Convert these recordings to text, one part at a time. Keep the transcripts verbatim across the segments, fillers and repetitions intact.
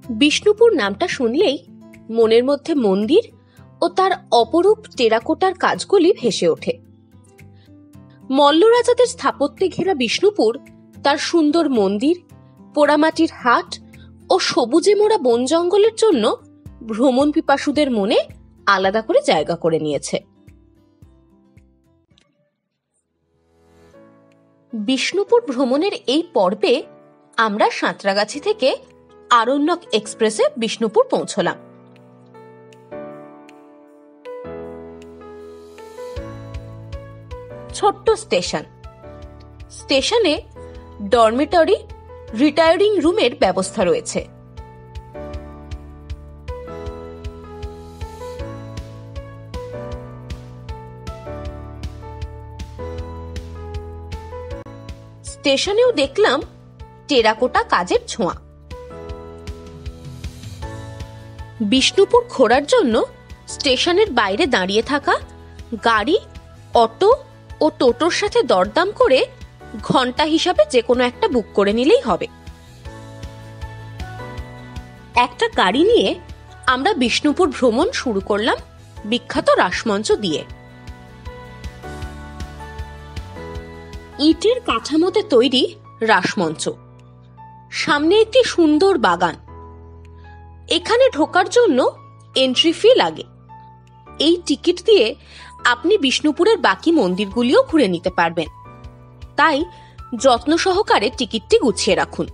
বিষ্ণুপুর নামটা শুনলেই মনের মধ্যে মন্দির ও তার অপরূপ টেরাকোটার কাজগুলি ভেসে ওঠে। মল্ল রাজাদের স্থাপত্যে ঘেরা বিষ্ণুপুর তার সুন্দর মন্দির, পোড়ামাটির হাট ও সবুজে মোড়া বন জঙ্গলের জন্য ভ্রমণ পিপাসুদের মনে আলাদা করে জায়গা করে নিয়েছে। বিষ্ণুপুর ভ্রমণের এই পর্বে আমরা সাঁতরাগাছি থেকে আরণ্যক এক্সপ্রেসে বিষ্ণুপুর পৌঁছলাম। ছোট্ট স্টেশন। স্টেশনে ডরমিটরি, রিটায়ারিং রুমের ব্যবস্থা রয়েছে। স্টেশনেও দেখলাম টেরাকোটা কাজের ছোঁয়া। বিষ্ণুপুর ঘোরার জন্য স্টেশনের বাইরে দাঁড়িয়ে থাকা গাড়ি, অটো ও টোটোর সাথে দরদাম করে ঘন্টা হিসাবে যে কোনো একটা বুক করে নিলেই হবে। একটা গাড়ি নিয়ে আমরা বিষ্ণুপুর ভ্রমণ শুরু করলাম বিখ্যাত রাসমঞ্চ দিয়ে। ইটের কাঠামোতে তৈরি রাসমঞ্চ, সামনে একটি সুন্দর বাগান। এখানে ঢোকার জন্য এন্ট্রি ফি লাগে। এই টিকিট দিয়ে আপনি বিষ্ণুপুরের বাকি মন্দিরগুলিও ঘুরে নিতে পারবেন, তাই যত্ন সহকারে টিকিটটি গুছিয়ে রাখুন।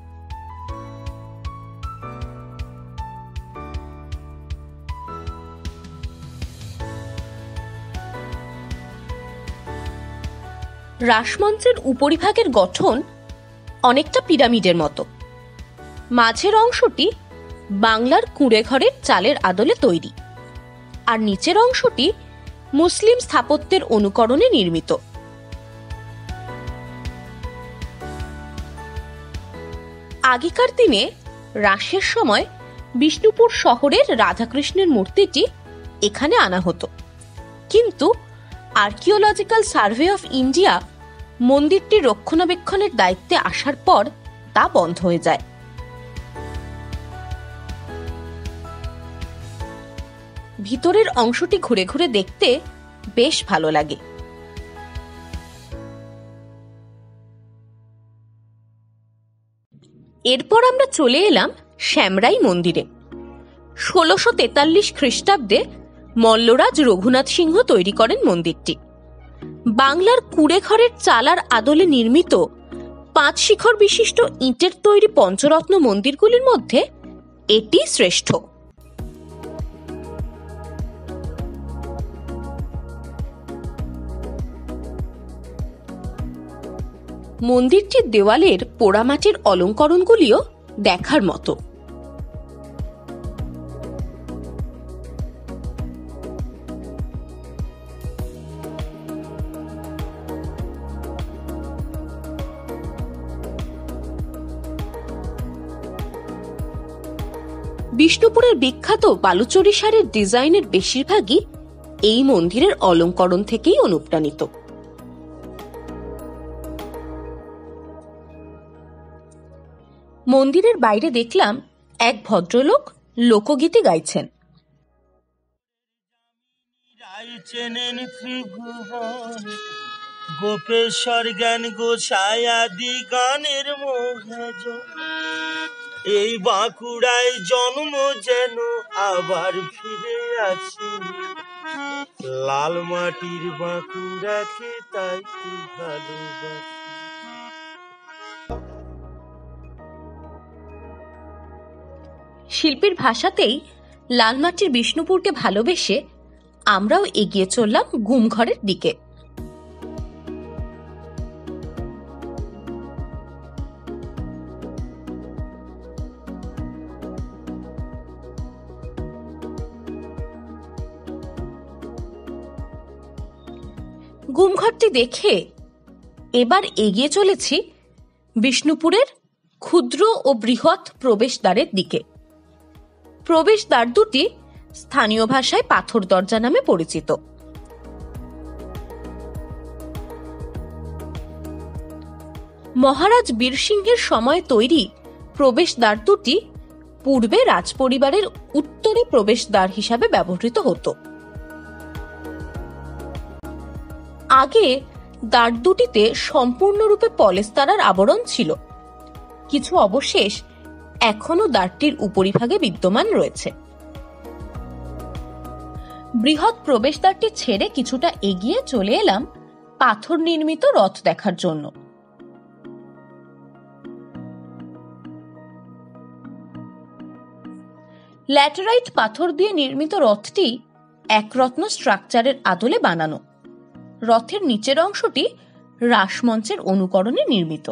রাসমঞ্চের উপরিভাগের গঠন অনেকটা পিরামিডের মতো। মাঝের অংশটি বাংলার কুঁড়ে ঘরের চালের আদলে তৈরি, আর নিচের অংশটি মুসলিম স্থাপত্যের অনুকরণে নির্মিত। আগেকার দিনে রাসের সময় বিষ্ণুপুর শহরের রাধাকৃষ্ণের মূর্তিটি এখানে আনা হতো, কিন্তু আর্কিওলজিক্যাল সার্ভে অফ ইন্ডিয়া মন্দিরটি রক্ষণাবেক্ষণের দায়িত্বে আসার পর তা বন্ধ হয়ে যায়। ভিতরের অংশটি ঘুরে ঘুরে দেখতে বেশ ভালো লাগে। এরপর আমরা চলে এলাম শ্যামরাই মন্দিরে। ষোলোশো তেতাল্লিশ খ্রিস্টাব্দে মল্লরাজ রঘুনাথ সিংহ তৈরি করেন মন্দিরটি। বাংলার কুঁড়ে ঘরের চালার আদলে নির্মিত পাঁচ শিখর বিশিষ্ট ইটের তৈরি পঞ্চরত্ন মন্দিরগুলির মধ্যে এটি শ্রেষ্ঠ। মন্দিরটির দেওয়ালের পোড়ামাটির অলঙ্করণগুলিও দেখার মতো। বিষ্ণুপুরের বিখ্যাত বালুচরী শাড়ির ডিজাইনের বেশিরভাগই এই মন্দিরের অলঙ্করণ থেকেই অনুপ্রাণিত। মন্দিরের বাইরে দেখলাম এক ভদ্রলোক লোকগীতি গাইছেন। গোপেশ্বর জ্ঞান গোসাই আদি গানের মহাজ, এই বাঁকুড়ায় জন্ম যেন আবার ফিরে আসে, লাল মাটির বাঁকুড়াকে তাই ভালোবাসি। শিল্পীর ভাষাতেই লালমাটির বিষ্ণুপুরকে ভালোবেসে আমরাও এগিয়ে চললাম গুমঘরের দিকে। গুমঘরটি দেখে এবার এগিয়ে চলেছি বিষ্ণুপুরের ক্ষুদ্র ও বৃহৎ প্রবেশদ্বারের দিকে। প্রবেশদ্বার দুটি স্থানীয় ভাষায় পাথর দরজা নামে পরিচিত। মহারাজ বীরসিংহের সময় তৈরি প্রবেশদ্বার দুটি পূর্বে রাজপরিবারের উত্তরে প্রবেশদ্বার হিসাবে ব্যবহৃত হতো। আগে দ্বার দুটিতে সম্পূর্ণরূপে পলেস্তারার আবরণ ছিল, কিছু অবশেষ এখনো দ্বারটির উপরিভাগে বিদ্যমান রয়েছে। বৃহৎ প্রবেশদ্বারটি ছেড়ে কিছুটা এগিয়ে চলে এলাম পাথর নির্মিত রথ দেখার জন্য। ল্যাটেরাইট পাথর দিয়ে নির্মিত রথটি একরত্ন স্ট্রাকচারের আদলে বানানো। রথের নিচের অংশটি রাসমঞ্চের অনুকরণে নির্মিত।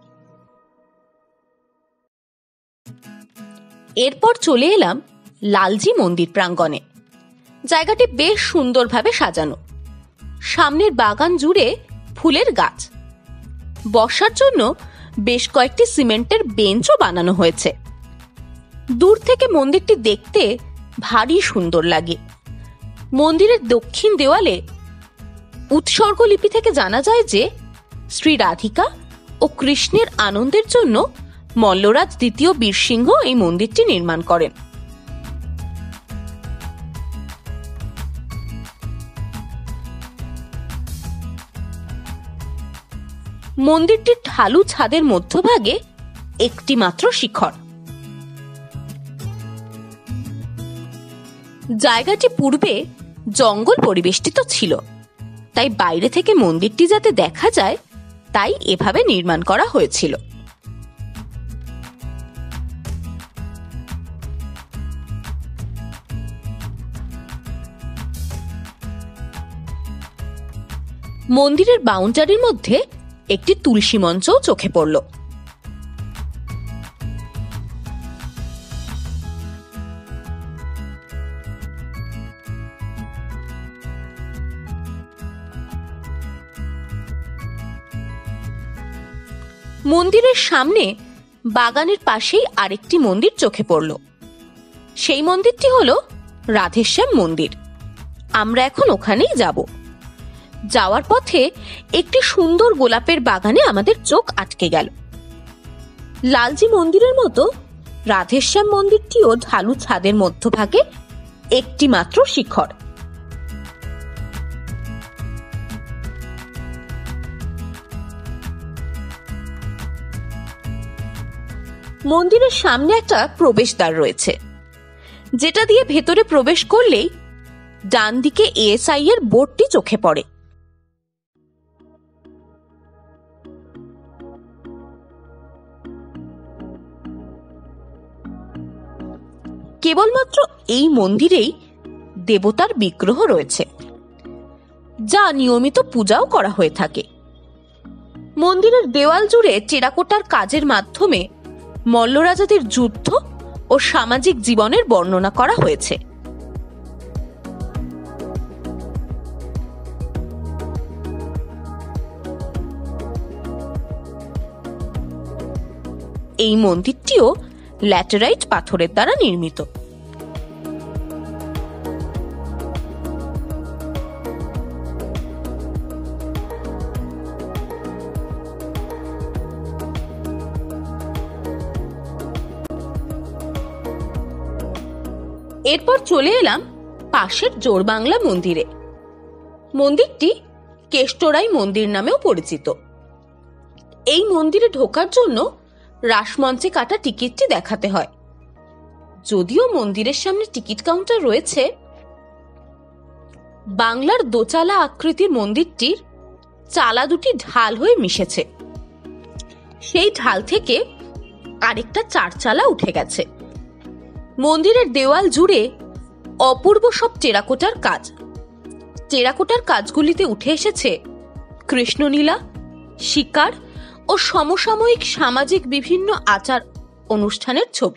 এরপর চলে এলাম লালজি মন্দির প্রাঙ্গণে। জায়গাটি বেশ সুন্দরভাবে সাজানো, সামনের বাগান জুড়ে ফুলের গাছ, বসার জন্য বেশ কয়েকটি সিমেন্টের বেঞ্চও বানানো হয়েছে। দূর থেকে মন্দিরটি দেখতে ভারী সুন্দর লাগে। মন্দিরের দক্ষিণ দেওয়ালে উৎসর্গ লিপি থেকে জানা যায় যে শ্রী রাধিকা ও কৃষ্ণের আনন্দের জন্য মল্লরাজ দ্বিতীয় বীরসিংহ এই মন্দিরটি নির্মাণ করেন। মন্দিরটির ঢালু ছাদের মধ্যভাগে একটি মাত্র শিখর। জায়গাটি পূর্বে জঙ্গল পরিবেষ্টিত ছিল, তাই বাইরে থেকে মন্দিরটি যাতে দেখা যায় তাই এভাবে নির্মাণ করা হয়েছিল। মন্দিরের বাউন্ডারির মধ্যে একটি তুলসী মঞ্চও চোখে পড়ল। মন্দিরের সামনে বাগানের পাশেই আরেকটি মন্দির চোখে পড়ল। সেই মন্দিরটি হলো রাধেশ্যাম মন্দির। আমরা এখন ওখানেই যাব। যাওয়ার পথে একটি সুন্দর গোলাপের বাগানে আমাদের চোখ আটকে গেল। লালজি মন্দিরের মতো রাধেশ্যাম মন্দিরটিও ঢালু ছাদের মধ্যভাগে একটি মাত্র শিখর। মন্দিরের সামনে একটা প্রবেশদ্বার রয়েছে, যেটা দিয়ে ভেতরে প্রবেশ করলেই ডান দিকে এএসআই এর বোর্ডটি চোখে পড়ে। কেবলমাত্র এই মন্দিরেই দেবতার বিগ্রহ রয়েছে, যা নিয়মিত পূজাও করা হয়ে থাকে। মন্দিরের দেওয়াল জুড়ে টেরাকোটার কাজের মাধ্যমে মল্লরাজাদের যুদ্ধ ও সামাজিক জীবনের বর্ণনা করা হয়েছে। এই মন্দিরটিও ল্যাটেরাইট পাথরের দ্বারা নির্মিত। এরপর চলে এলাম পাশের জোরবাংলা মন্দিরে। মন্দিরটি কেষ্টরাই মন্দির নামেও পরিচিত। এই মন্দিরে ঢোকার জন্য রাসমঞ্চে কাটা টিকিটটি দেখাতে হয়। যদিও মন্দিরের সামনে টিকিট কাউন্টার রয়েছে, বাংলার দোচালা আকৃতির মন্দিরটির চালা দুটি ঢাল হয়ে মিশেছে। সেই ঢাল থেকে আরেকটা চারচালা উঠে গেছে। মন্দিরের দেওয়াল জুড়ে অপূর্ব সব টেরাকোটার কাজ। টেরাকোটার কাজগুলিতে উঠে এসেছে কৃষ্ণলীলা, শিকার ও সমসাময়িক সামাজিক বিভিন্ন আচার অনুষ্ঠানের ছবি।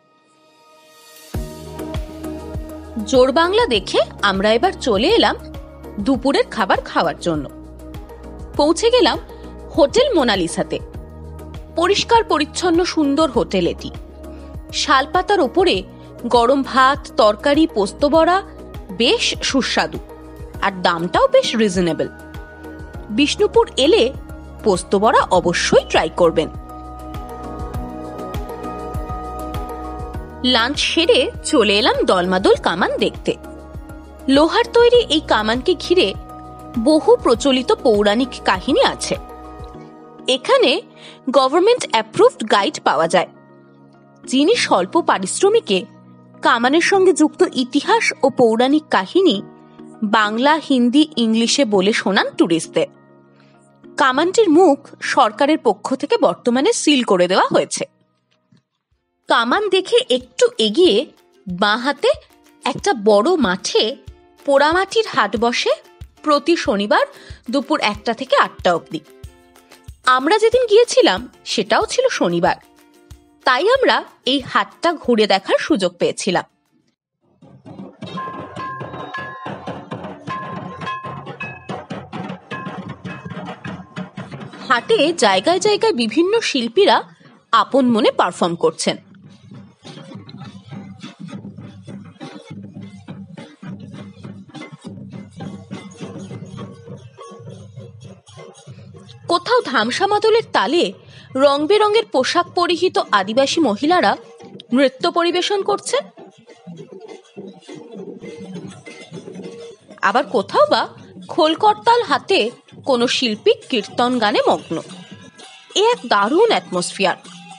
জোরবাংলা দেখে আমরা এবার চলে এলাম দুপুরের খাবার খাওয়ার জন্য। পৌঁছে গেলাম হোটেল মোনালিসাতে। পরিষ্কার পরিচ্ছন্ন সুন্দর হোটেল এটি। শালপাতার ওপরে গরম ভাত, তরকারি, পোস্ত বড়া বেশ সুস্বাদু, আর দামটাও বেশ রিজনেবল। বিষ্ণুপুর এলে পোস্ত বড়া অবশ্যই ট্রাই করবেন। লাঞ্চ সেরে চলে এলাম দলমাদল কামান দেখতে। লোহার তৈরি এই কামানকে ঘিরে বহু প্রচলিত পৌরাণিক কাহিনী আছে। এখানে গভর্নমেন্ট অ্যাপ্রুভড গাইড পাওয়া যায়, যিনি স্বল্প পারিশ্রমিকে কামানের সঙ্গে যুক্ত ইতিহাস ও পৌরাণিক কাহিনী বাংলা, হিন্দি, ইংলিশে বলে শোনান ট্যুরিস্টদের। কামানটির মুখ সরকারের পক্ষ থেকে বর্তমানে সিল করে দেওয়া হয়েছে। কামান দেখে একটু এগিয়ে বাঁ হাতে একটা বড় মাঠে পোড়ামাটির হাট বসে প্রতি শনিবার দুপুর একটা থেকে আটটা অবধি। আমরা যেদিন গিয়েছিলাম সেটাও ছিল শনিবার, তাই আমরা এই হাটটা ঘুরে দেখার সুযোগ পেয়েছিলাম। হাটে জায়গায় জায়গায় বিভিন্ন শিল্পীরা আপন মনে পারফর্ম করছেন। কোথাও ধামসা মাদলের তালে রং বেরঙের পোশাক পরিহিত আদিবাসী মহিলারা নৃত্য পরিবেশন করছে, আবার কোথাও বা খোলকর্তাল হাতে কোনো শিল্পী কীর্তন গানে মগ্ন। এ এক দারুণ অ্যাটমসফিয়ার।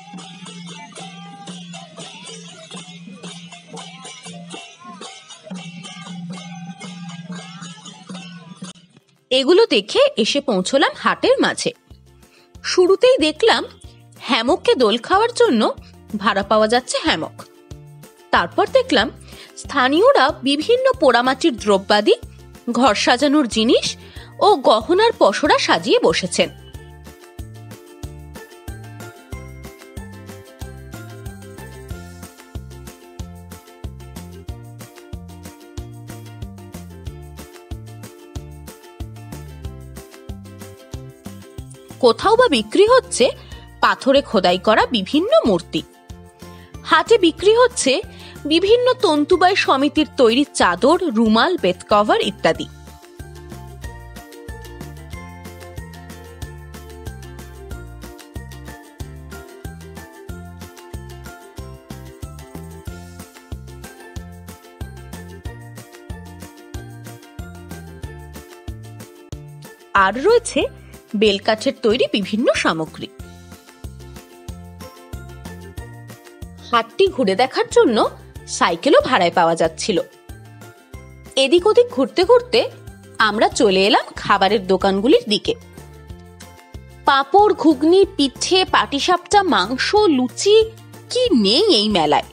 এগুলো দেখে এসে পৌঁছলাম হাটের মাঝে। শুরুতেই দেখলাম হ্যামককে দোল খাওয়ার জন্য ভাড়া পাওয়া যাচ্ছে হ্যামক। তারপর দেখলাম স্থানীয়রা বিভিন্ন পোড়ামাটির দ্রব্যাদি, ঘর সাজানোর জিনিস ও গহনার পসরা সাজিয়ে বসেছেন। কোথাও বা বিক্রি হচ্ছে পাথরে খোদাই করা বিভিন্ন মূর্তি। হাটে বিক্রি হচ্ছে বিভিন্ন তন্তুবায় সমিতির তৈরি চাদর, রুমাল, বেড কভার ইত্যাদি। আর রয়েছে বেলকাঠের তৈরি বিভিন্ন সামগ্রী। হাটটি ঘুরে দেখার জন্য সাইকেলও ভাড়ায় পাওয়া যাচ্ছিল। এদিক ওদিক ঘুরতে ঘুরতে আমরা চলে এলাম খাবারের দোকানগুলির দিকে। পাঁপড়, ঘুগনি, পিঠে, পাটিসাপটা, মাংস, লুচি, কি নেই এই মেলায়।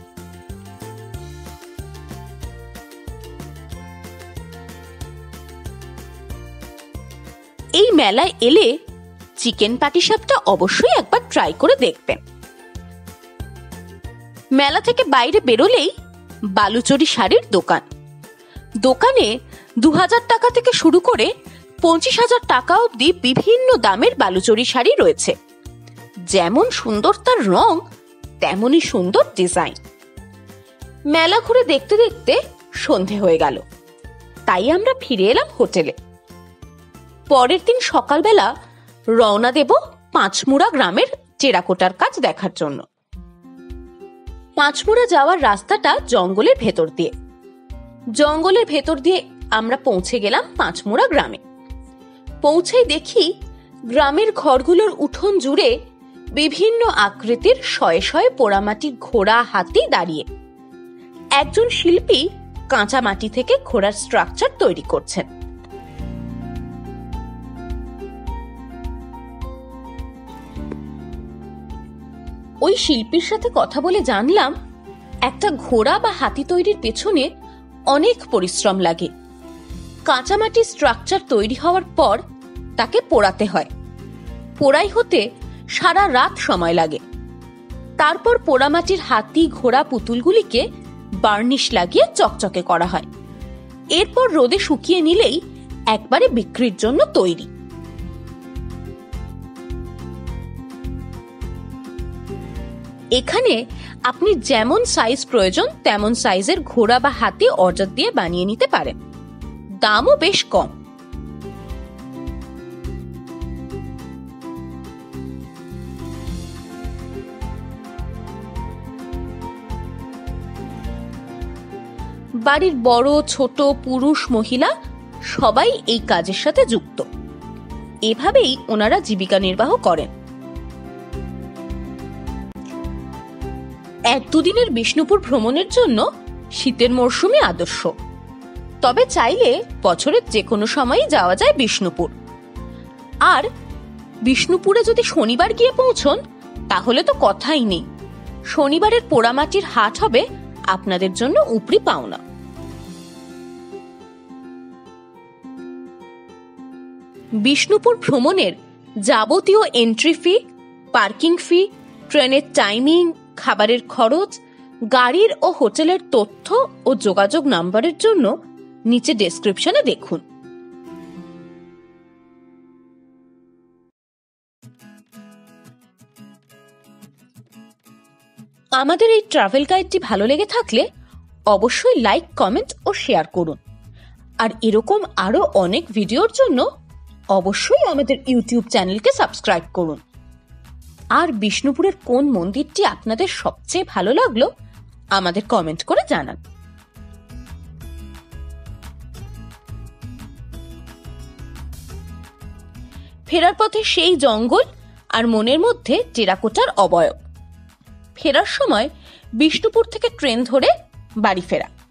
এই মেলায় এলে চিকেন পাটিসাপটা অবশ্যই একবার ট্রাই করে দেখবেন। মেলা থেকে বাইরে বেরোলেই বালুচরি শাড়ির দোকান। দোকানে দু হাজার টাকা থেকে শুরু করে পঁচিশ হাজার টাকা অবধি বিভিন্ন দামের বালুচরি শাড়ি রয়েছে। যেমন সুন্দর তার রং, তেমনই সুন্দর ডিজাইন। মেলা ঘুরে দেখতে দেখতে সন্ধে হয়ে গেল, তাই আমরা ফিরে এলাম হোটেলে। পরের দিন সকালবেলা রওনা দেব পাঁচমুড়া গ্রামের টেরাকোটার কাজ দেখার জন্য। পাঁচমুড়া যাওয়ার রাস্তাটা জঙ্গলের ভেতর দিয়ে। জঙ্গলের ভেতর দিয়ে আমরা পৌঁছে গেলাম পাঁচমুড়া গ্রামে। পৌঁছেই দেখি গ্রামের ঘরগুলোর উঠোন জুড়ে বিভিন্ন আকৃতির শয়ে শয়ে পোড়ামাটির ঘোড়া, হাতি দাঁড়িয়ে। একজন শিল্পী কাঁচা মাটি থেকে ঘোড়ার স্ট্রাকচার তৈরি করছেন। ওই শিল্পীর সাথে কথা বলে জানলাম একটা ঘোড়া বা হাতি তৈরির পেছনে অনেক পরিশ্রম লাগে। কাঁচামাটির স্ট্রাকচার তৈরি হওয়ার পর তাকে পোড়াতে হয়। পোড়াই হতে সারা রাত সময় লাগে। তারপর পোড়ামাটির হাতি, ঘোড়া, পুতুলগুলিকে বার্নিশ লাগিয়ে চকচকে করা হয়। এরপর রোদে শুকিয়ে নিলেই একবারে বিক্রির জন্য তৈরি। এখানে আপনি যেমন সাইজ প্রয়োজন তেমন সাইজের ঘোড়া বা হাতি অর্ডার দিয়ে বানিয়ে নিতে পারেন। দামও বেশ কম। বাড়ির বড় ছোট পুরুষ মহিলা সবাই এই কাজের সাথে যুক্ত। এভাবেই ওনারা জীবিকা নির্বাহ করেন। এক দুদিনের বিষ্ণুপুর ভ্রমণের জন্য শীতের মরশুমে আদর্শ, তবে চাইলে বছরের যে কোনো সময়ই যাওয়া যায় বিষ্ণুপুর। আর বিষ্ণুপুরে যদি শনিবার গিয়ে পৌঁছন তাহলে তো কথাই নেই, শনিবারের পোড়ামাটির হাট হবে আপনাদের জন্য উপরি পাওনা। বিষ্ণুপুর ভ্রমণের যাবতীয় এন্ট্রি ফি, পার্কিং ফি, ট্রেনের টাইমিং, খাবারের খরচ, গাড়ির ও হোটেলের তথ্য ও যোগাযোগ নাম্বারের জন্য নিচে ডেসক্রিপশনে দেখুন। আমাদের এই ট্রাভেল গাইডটি ভালো লেগে থাকলে অবশ্যই লাইক, কমেন্ট ও শেয়ার করুন। আর এরকম আরো অনেক ভিডিওর জন্য অবশ্যই আমাদের ইউটিউব চ্যানেলকে সাবস্ক্রাইব করুন। আর বিষ্ণুপুরের কোন মন্দিরটি আপনাদের সবচেয়ে ভালো লাগলো আমাদের কমেন্ট করে জানান। ফেরার পথে সেই জঙ্গল আর মনের মধ্যে টেরাকোটার অবয়ব। ফেরার সময় বিষ্ণুপুর থেকে ট্রেন ধরে বাড়ি ফেরা।